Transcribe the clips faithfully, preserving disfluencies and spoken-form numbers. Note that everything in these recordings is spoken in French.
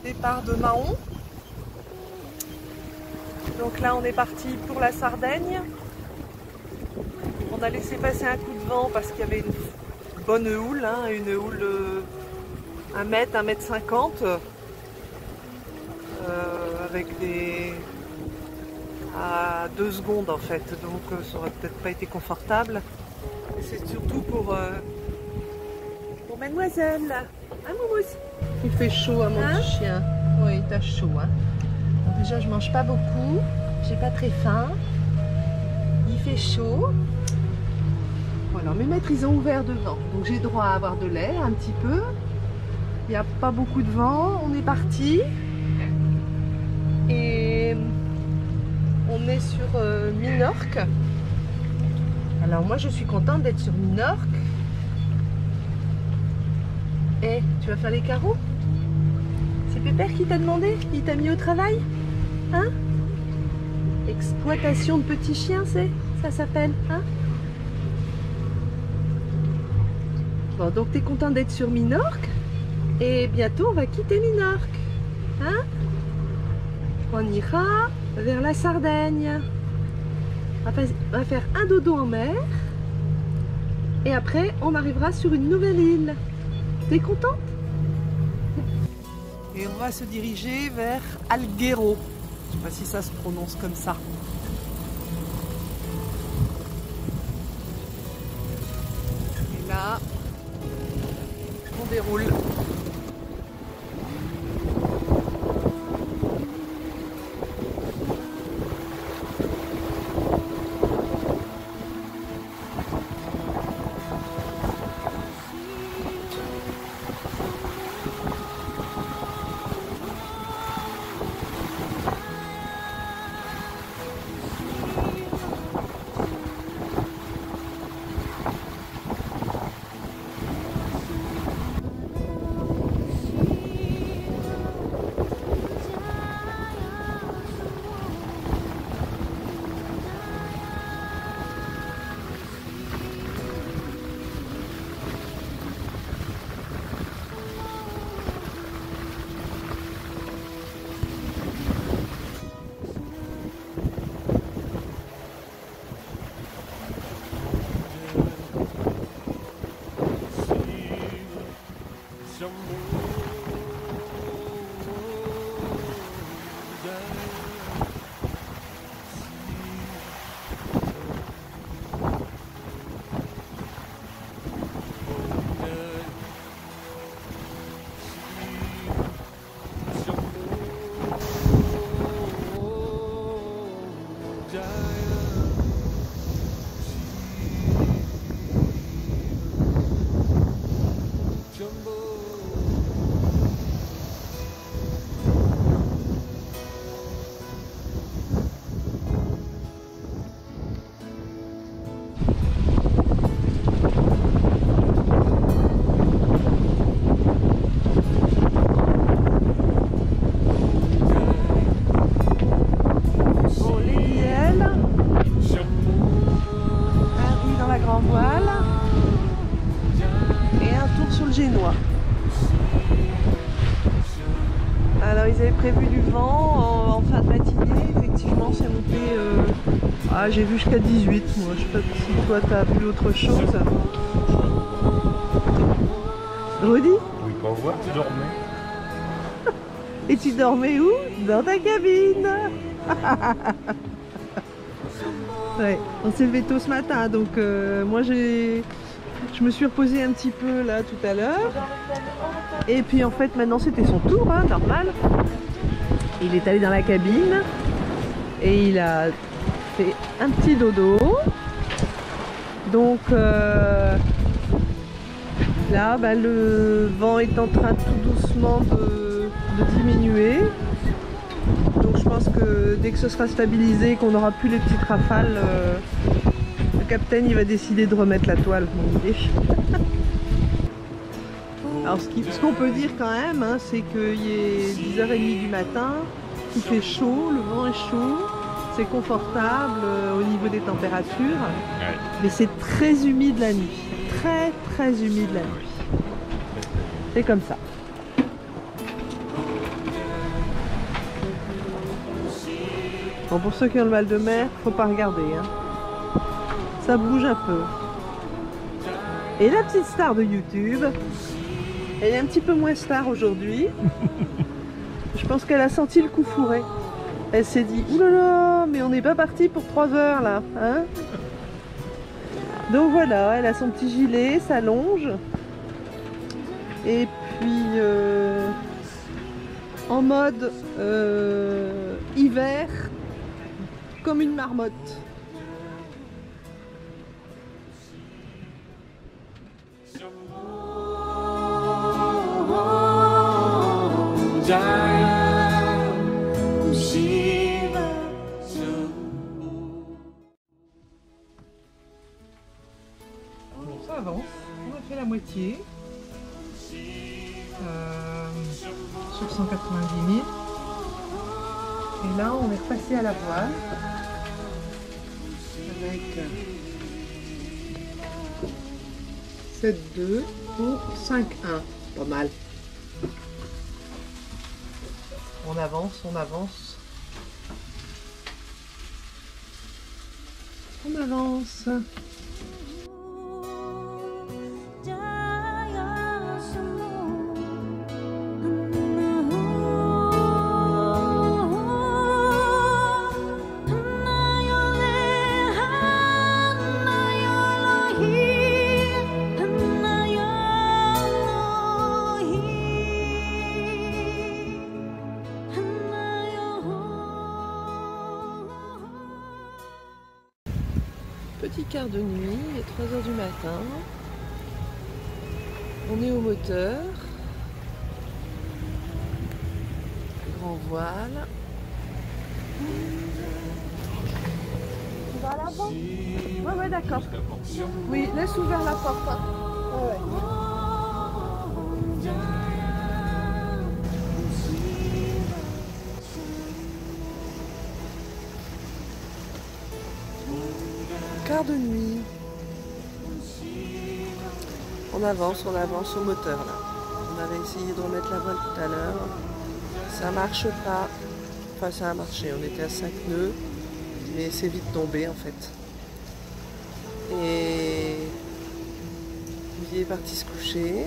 Départ de Mahon. Donc là on est parti pour la Sardaigne. On a laissé passer un coup de vent parce qu'il y avait une bonne houle, hein, une houle de un mètre, un mètre cinquante, euh, avec des à deux secondes en fait, donc euh, ça aurait peut-être pas été confortable. Et c'est surtout pour, euh, pour mademoiselle. Hein, Moumousse? Il fait chaud à mon hein petit chien. Oui, t'as chaud. Hein. Bon, déjà, je mange pas beaucoup. J'ai pas très faim. Il fait chaud. Voilà, mes maîtres, ils ont ouvert devant. Donc j'ai droit à avoir de l'air un petit peu. Il n'y a pas beaucoup de vent. On est parti. Et on est sur euh, Minorque. Alors moi, je suis contente d'être sur Minorque. Eh, tu vas faire les carreaux? C'est Pépère qui t'a demandé? Il t'a mis au travail? Hein? Exploitation de petits chiens, c'est? Ça s'appelle, hein? Bon, donc t'es content d'être sur Minorque? Et bientôt, on va quitter Minorque. Hein? On ira vers la Sardaigne. On va faire un dodo en mer. Et après, on arrivera sur une nouvelle île. T'es contente? Et on va se diriger vers Alghero. Je ne sais pas si ça se prononce comme ça. Et là, on déroule. Prévu du vent en, en fin de matinée, effectivement c'est monté, euh... ah j'ai vu jusqu'à dix-huit, moi je sais pas si toi t'as vu autre chose. Rudy? Oui, pas voir, tu dormais. Et tu dormais où? Dans ta cabine. Ouais, on s'est levé tôt ce matin, donc euh, moi j'ai... Je me suis reposée un petit peu là tout à l'heure. Et puis en fait maintenant c'était son tour, hein, normal. Il est allé dans la cabine et il a fait un petit dodo. Donc euh, là, bah, le vent est en train tout doucement de, de diminuer. Donc je pense que dès que ce sera stabilisé, qu'on n'aura plus les petites rafales, euh, le capitaine il va décider de remettre la toile. Mon idée. Alors ce qu'on peut dire quand même, hein, c'est qu'il est dix heures trente du matin, il fait chaud, le vent est chaud, c'est confortable euh, au niveau des températures, ouais. Mais c'est très humide la nuit, très très humide la nuit. C'est comme ça. Bon, pour ceux qui ont le mal de mer, faut pas regarder, hein. Ça bouge un peu. Et la petite star de YouTube, elle est un petit peu moins star aujourd'hui. Je pense qu'elle a senti le coup fourré. Elle s'est dit, oulala, mais on n'est pas parti pour trois heures là, hein. Donc voilà, elle a son petit gilet, sa longe. Et puis euh, en mode euh, hiver, comme une marmotte. Bon, ça avance, on a fait la moitié. Euh, sur cent quatre-vingt-dix mille. Et là, on est repassé à la voile avec sept deux pour cinq un. Pas mal. On avance, on avance. On avance. Petit quart de nuit, il est trois heures du matin. On est au moteur. Grand voile. Tu vas à l'avant ? Ouais, ouais, d'accord. Oui, laisse ouvert la porte. Hein. Ouais, ouais. Quart de nuit. On avance, on avance au moteur là. On avait essayé de remettre la voile tout à l'heure. Ça marche pas. Enfin, ça a marché. On était à cinq nœuds, mais c'est vite tombé en fait. Et il est parti se coucher.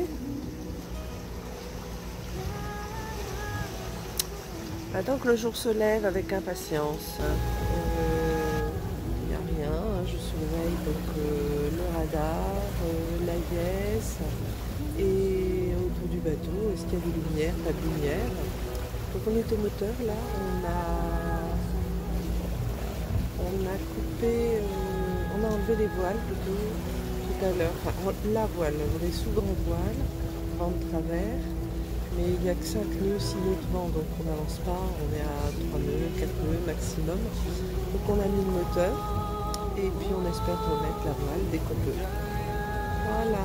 Attends que le jour se lève avec impatience. Il n'y a rien. Je surveille donc euh, le radar, euh, l'A I S et autour du bateau. Est-ce qu'il y a des lumières, pas de lumière. Donc on est au moteur là. On a, on a coupé, euh, on a enlevé les voiles plutôt tout à l'heure. Enfin, la voile, on est sous grand voile, vent de travers. Mais il n'y a que cinq nœuds, six nœuds de vent, donc on n'avance pas, on est à trois nœuds, quatre nœuds maximum. Donc on a mis le moteur et puis on espère remettre la voile dès qu'on peut. Voilà.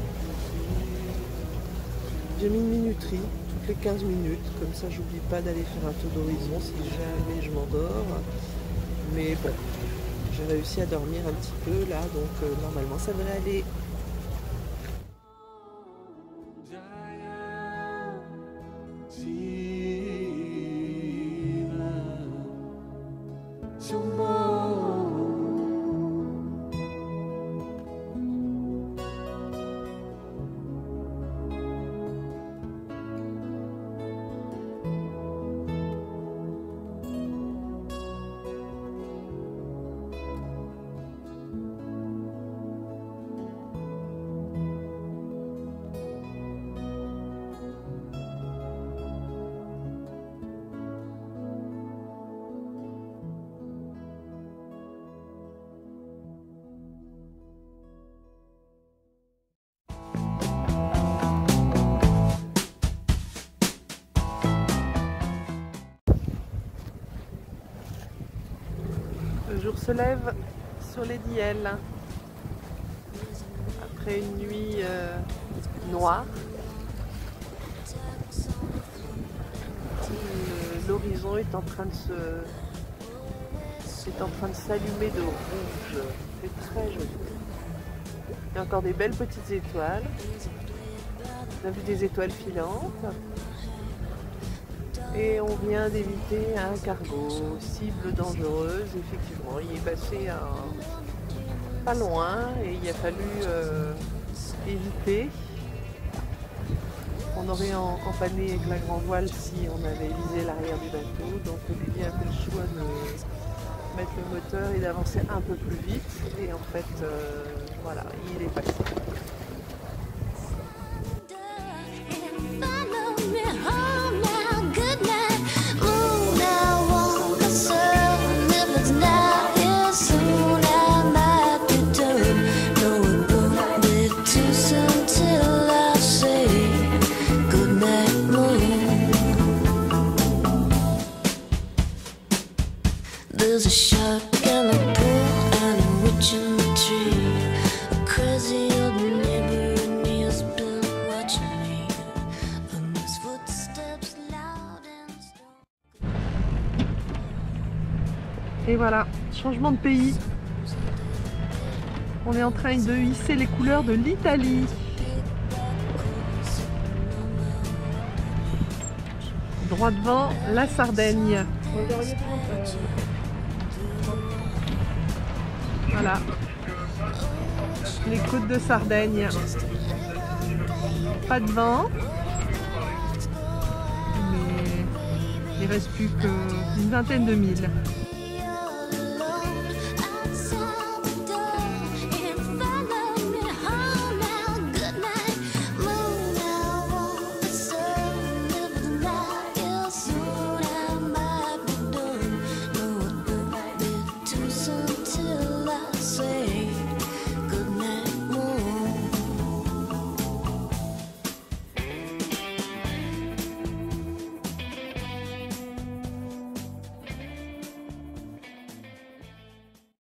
J'ai mis une minuterie toutes les quinze minutes, comme ça j'oublie pas d'aller faire un tour d'horizon si jamais je m'endors. Mais bon, j'ai réussi à dormir un petit peu là, donc euh, normalement ça devrait aller. Le jour se lève sur les Diels après une nuit euh, noire. L'horizon est en train de se est en train de s'allumer de rouge. C'est très joli. Il y a encore des belles petites étoiles. On a vu des étoiles filantes. Et on vient d'éviter un cargo, cible dangereuse. Effectivement, il est passé à pas loin et il a fallu euh, éviter. On aurait empanné avec la grand voile si on avait visé l'arrière du bateau. Donc Olivier a fait le choix de mettre le moteur et d'avancer un peu plus vite. Et en fait, euh, voilà, il est passé. There's a shark and a pool and a witch in the tree. A crazy old neighbor and he has been watching me. And his footsteps loud and strong. Et voilà, changement de pays. On est en train de hisser les couleurs de l'Italie. Droit devant, la Sardaigne. Voilà, les côtes de Sardaigne. Pas de vent, mais il reste plus qu'une vingtaine de milles.